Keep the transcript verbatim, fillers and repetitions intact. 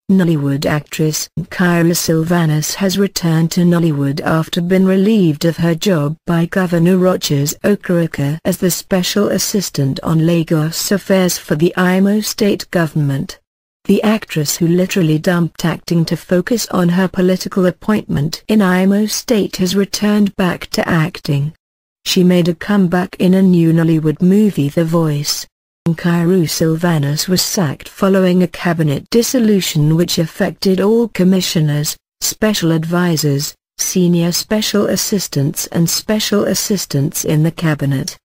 Nollywood actress Kyra Sylvanus has returned to Nollywood after being relieved of her job by Governor Rogers Okereke as the Special Assistant on Lagos Affairs for the Imo state government. The actress, who literally dumped acting to focus on her political appointment in Imo State, has returned back to acting. She made a comeback in a new Nollywood movie, The Voice. Kyra Sylvanus was sacked following a cabinet dissolution which affected all commissioners, special advisors, senior special assistants and special assistants in the cabinet.